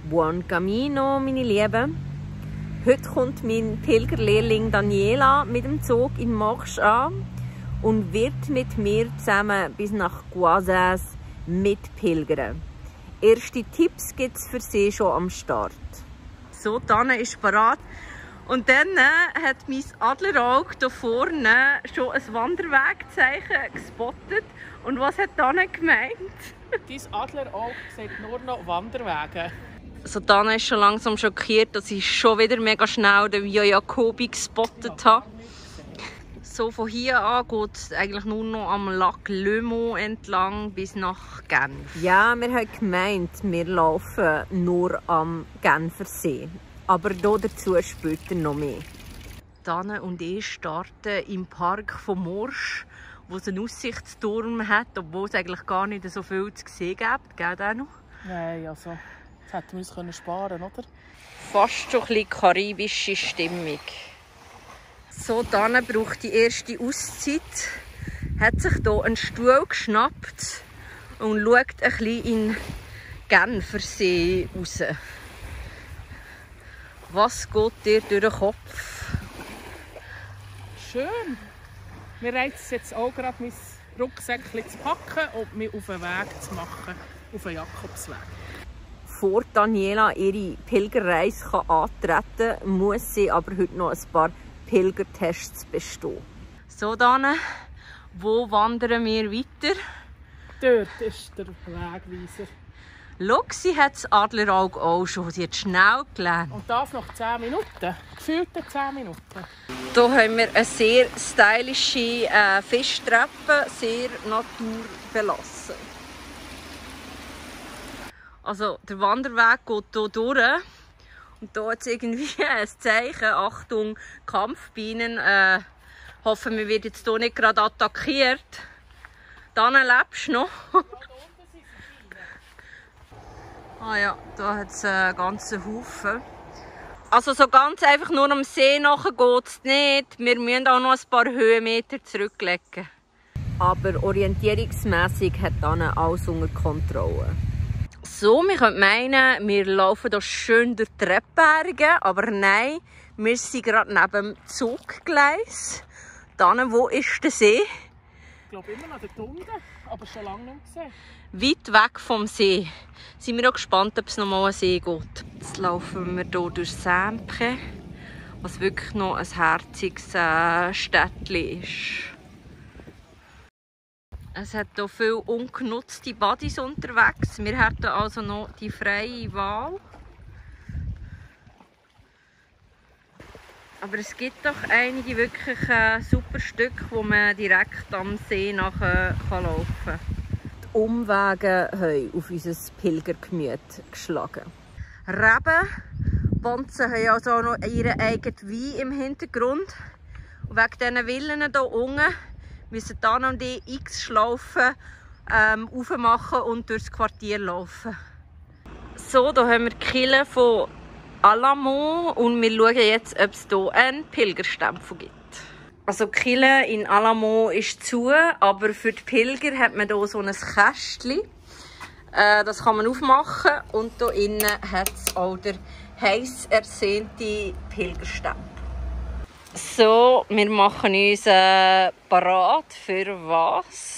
Buon Camino, meine Lieben. Heute kommt mein Pilgerlehrling Daniela mit dem Zug in Morges an und wird mit mir zusammen bis nach Goisans mitpilgern. Erste Tipps gibt es für sie schon am Start. So, Tanne ist parat. Und dann hat mein Adlerauge hier vorne schon ein Wanderwegzeichen gespottet. Und was hat Tanne gemeint? Dein Adlerauge sieht nur noch Wanderwege. Also Tanne ist schon langsam schockiert, dass ich schon wieder mega schnell den Via Jacobi gespottet habe. So, von hier an geht es eigentlich nur noch am Lac Le Mans entlang bis nach Genf. Ja, wir haben gemeint, wir laufen nur am Genfersee. Aber hier dazu später noch mehr. Tanne und ich starten im Park von Morges, wo es einen Aussichtsturm hat, obwohl es eigentlich gar nicht so viel zu sehen gibt. Gell, Dano? Nein, also, das hätten wir uns sparen können, oder? Fast schon ein bisschen karibische Stimmung. So, Tanne braucht die erste Auszeit, hat sich hier einen Stuhl geschnappt und schaut ein bisschen in den Genfersee raus. Was geht dir durch den Kopf? Schön. Wir reizen jetzt auch gerade mein Rucksäckchen zu packen und mich auf den Weg zu machen, auf den Jakobsweg. Bevor Daniela ihre Pilgerreise antreten kann, muss sie aber heute noch ein paar Pilgertests bestehen. So, Dane, wo wandern wir weiter? Dort ist der Wegweiser. Schau, sie hat das Adlerauge auch schon. Sie hat schnell gelernt. Und das noch 10 Minuten. Gefühlte 10 Minuten. Hier haben wir eine sehr stylische Fischtreppe, sehr naturbelassen. Also, der Wanderweg geht hier durch. Und hier hat es irgendwie ein Zeichen. Achtung, Kampfbienen. Hoffen, wir werden jetzt hier nicht gerade attackiert. Dann lebst du noch. Ah ja, da hat es einen ganzen Haufen. Also so ganz einfach nur am See nachher geht es nicht. Wir müssen auch noch ein paar Höhenmeter zurücklegen. Aber orientierungsmässig hat dann alles unter Kontrolle. So, wir könnten meinen, wir laufen hier schön durch die Rebberge, aber nein, wir sind gerade neben dem Zuggleis. Dann, wo ist der See? Ich glaube immer noch dort unten, aber schon lange nicht gesehen. Weit weg vom See. Sind wir auch gespannt, ob es noch mal einen See geht. Jetzt laufen wir hier durch Saint-Pré, was wirklich noch ein herziges Städtchen ist. Es hat hier viele ungenutzte Buddies unterwegs. Wir hätten also noch die freie Wahl. Aber es gibt doch einige wirklich super Stücke, wo man direkt am See nachher laufen kann. Die Umwege haben auf unser Pilgergemüt geschlagen. Reben, Bonzen haben also auch noch ihren eigenen Wein im Hintergrund. Und wegen diesen Villen hier unten müssen dann und die x Schlaufen aufmachen und durchs Quartier laufen. So, hier haben wir die Kirche von Alamont und wir schauen jetzt, ob es hier einen Pilgerstempel gibt. Also die Kirche in Alamont ist zu, aber für die Pilger hat man hier so ein Kästchen. Das kann man aufmachen und hier innen hat es auch den heiß ersehnte Pilgerstempel. So, wir machen uns parat für was?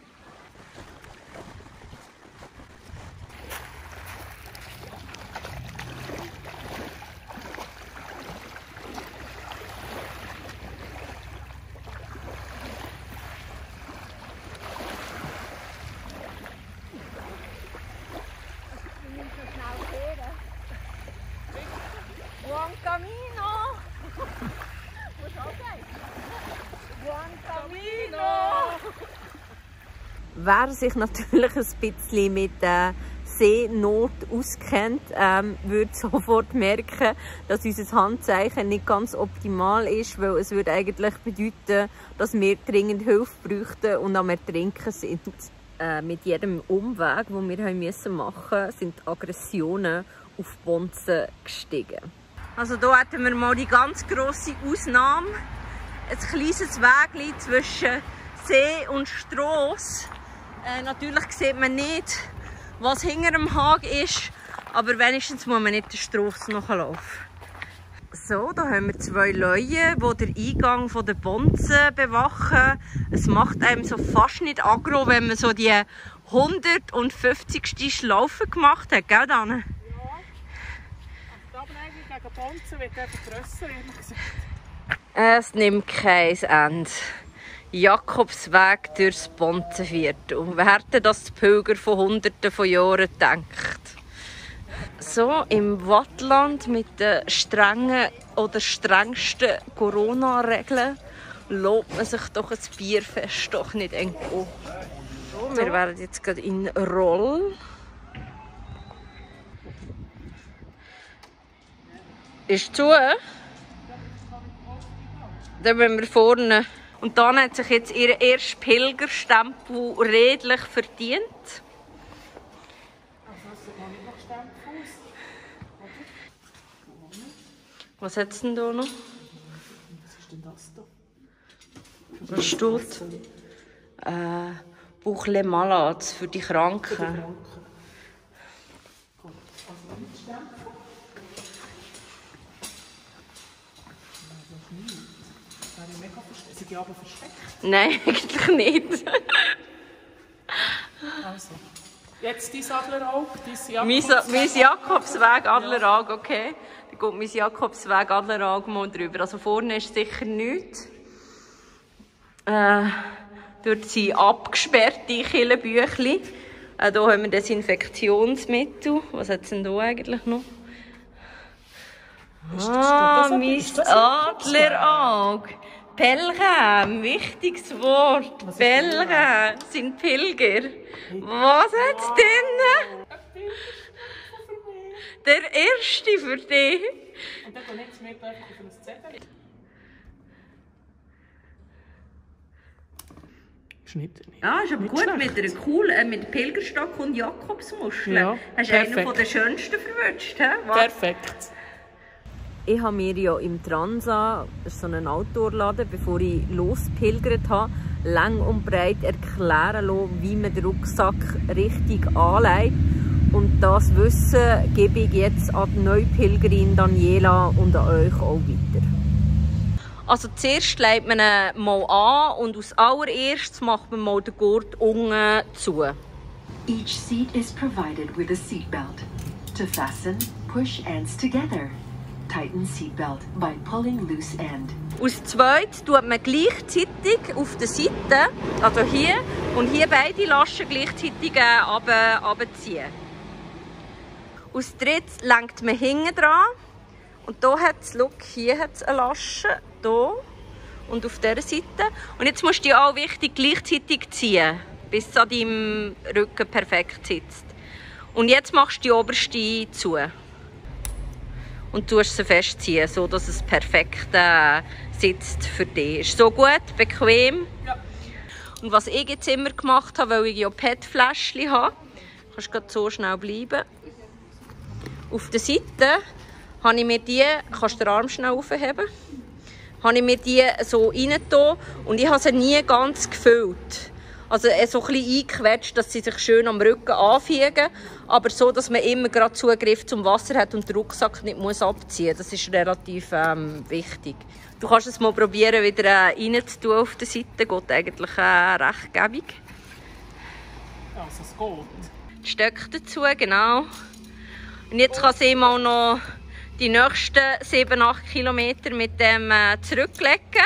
Buon Camino! Buon Camino! Wer sich natürlich ein bisschen mit Seenot auskennt, würde sofort merken, dass unser Handzeichen nicht ganz optimal ist, weil es würde eigentlich bedeuten, dass wir dringend Hilfe bräuchten und am Ertrinken sind. Mit jedem Umweg, den wir machen mussten, sind die Aggressionen auf Bonzen gestiegen. Also hier hätten wir mal die ganz grosse Ausnahme. Ein kleines Weg zwischen See und Strasse. Natürlich sieht man nicht, was hinter dem Hag ist, Aber wenigstens muss man nicht den Strasse nachlaufen. So, da haben wir 2 Leute, die den Eingang der Bonzen bewachen. Es macht einem so fast nicht aggro, wenn man so die 150. Schlaufe gemacht hat, gell, Anne? Ja. Aber eigentlich gegen Bonzen wird einfach grösser, ehrlich gesagt. Es nimmt kein Ende. Jakobsweg durchs Bonzenviertel. Wer hätte das die Pilger von Hunderten von Jahren gedacht? So im Wattland mit den strengen oder strengsten Corona-Regeln lobt man sich doch ein Bierfest doch nicht irgendwo. So, wir wären jetzt gerade in Roll. Ist zu? Dann müssen wir vorne. Und dann hat sich jetzt ihr erster Pilgerstempel redlich verdient. Was hat es denn da noch? Was ist denn das da? Was steht? Boucle Malade für die Kranken. Sind die aber versteckt? Nein, eigentlich nicht. Also. Jetzt dein Adlerauge, dein Mein Jakobsweg Adlerauge, okay. Dann geht mein Jakobsweg Adlerauge mal drüber. Also vorne ist sicher nichts. Dort sind abgesperrte Killenbüchli. Hier haben wir Desinfektionsmittel. Was hat es denn hier eigentlich noch? Mein Adlerauge. Pelgrim, wichtiges Wort. Pelgrim sind Pilger. Was hat es denn? Der erste für dich. Und dann geht nichts mehr einfach auf ein Zettel. Schnitt. Ja, ist aber gut mit einer coolen mit Pilgerstock und Jakobsmuschel. Ja, hast du einen von den schönsten verwünscht. Perfekt. Ich habe mir ja im Transa, das ist so ein Outdoor-Laden, bevor ich lospilgert habe, lang und breit erklären lassen, wie man den Rucksack richtig anlegt. Und das Wissen gebe ich jetzt an die Neupilgerin Daniela und an euch auch weiter. Also zuerst legt man ihn mal an und als allererstes macht man mal den Gurt unten zu. Each seat is provided with a seatbelt. To fasten, push ends together. Tighten seatbelt by pulling loose end. Aus zweit tut man gleichzeitig auf der Seite, also hier und hier beide Laschen gleichzeitig runterziehen. Aus dritt lenkt man hinten dran und hier hat es, hier hat es eine Lasche, hier und auf dieser Seite. Und jetzt musst du die auch wichtig gleichzeitig ziehen, bis es an deinem Rücken perfekt sitzt. Und jetzt machst du die oberste zu. Und tust sie festziehen, sodass es perfekt sitzt für dich. Ist so gut, bequem. Ja. Und was ich jetzt immer gemacht habe, weil ich ja PET-Fläschchen habe, kannst du gerade so schnell bleiben. Auf der Seite habe ich mir die, kannst du den Arm schnell aufheben, habe ich mir die so reingetan und ich habe sie nie ganz gefüllt. Also so ein bisschen eingequetscht, dass sie sich schön am Rücken anfügen, aber so, dass man immer gerade Zugriff zum Wasser hat und den Rucksack nicht muss abziehen muss. Das ist relativ wichtig. Du kannst es mal probieren, wieder reinzutun auf der Seite. Geht eigentlich recht gäbig. Also es geht. Die Stöcke dazu, genau. Und jetzt kann sie mal noch die nächsten 7-8 Kilometer mit dem zurücklegen.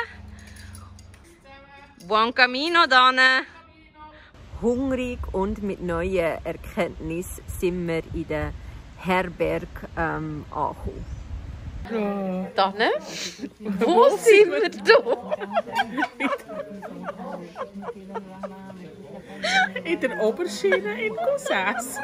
Buon camino, dann. Hungrig und mit neuen Erkenntnissen sind wir in der Herberge angekommen. Ja. Dann? Wo sind wir da? In der Oberschiene in Gossas.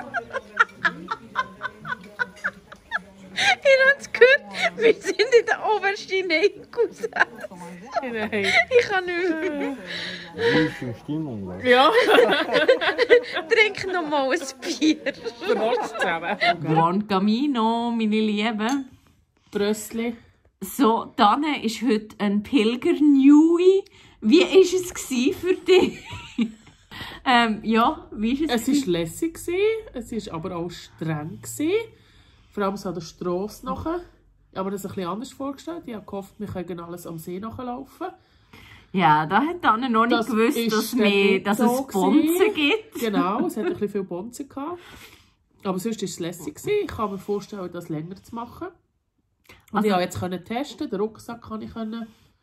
Ihr habt es gehört, wir sind in der Oberschiene in Gossas. Nein. Ich kann nicht mehr. Wie ist die Stimmung? Ja, Trink noch mal ein Bier. Prost zusammen. Buon camino, meine Lieben. Brössli. So, dann ist heute ein Pilger-Newie. Wie war es für dich? Ja, wie war es? Es war lässig, es war aber auch streng. Vor allem so an der Strasse nachher. Aber das ist ein bisschen anders vorgestellt. Ich habe gehofft, wir können alles am See nachlaufen. Ja, da hat Anne noch nicht gewusst, dass es Bonzen gibt. Genau, es hat ein bisschen viel Bonzen gehabt. Aber sonst war es lässig. Ich kann mir vorstellen, das länger zu machen. Und ich konnte jetzt testen, den Rucksack kann ich tragen,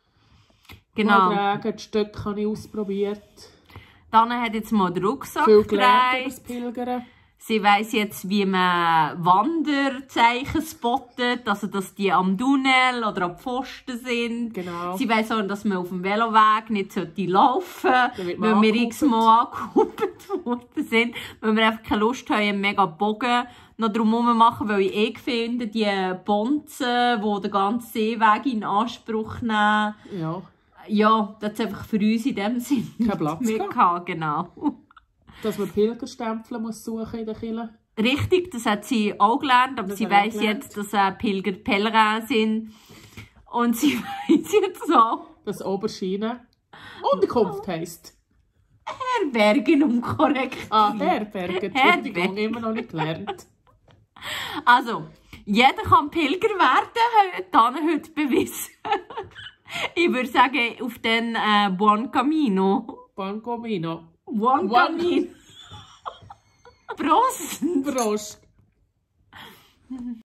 die Stöcke habe ich ausprobiert. Anne hat jetzt mal den Rucksack viel gelernt über das Pilgern. Sie weiss jetzt, wie man Wanderzeichen spottet, also dass die am Tunnel oder am Pfosten sind. Genau. Sie weiss auch, dass man auf dem Veloweg nicht laufen sollte, weil wir x-mal angekuppelt worden sind, weil wir einfach keine Lust haben, einen mega Bogen noch drumherum machen, weil ich finde, die Bonzen, die den ganzen Seeweg in Anspruch nehmen, ja, das ist einfach für uns in dem Sinne kein Platz mehr. Genau. Dass man Pilgerstempel muss suchen in der Kirche. Richtig, das hat sie auch gelernt, aber sie weiss jetzt, dass Pilger Pèlerin sind. Und sie weiss jetzt auch, dass Oberschiene Unterkunft heisst. Herbergen, um korrekt zu sein. Herbergen, Entschuldigung, immer noch nicht gelernt. Also, jeder kann Pilger werden, heute bewiesen. Ich würde sagen, auf den Buon Camino. Buon Camino. Buon Camino. Prost! Prost!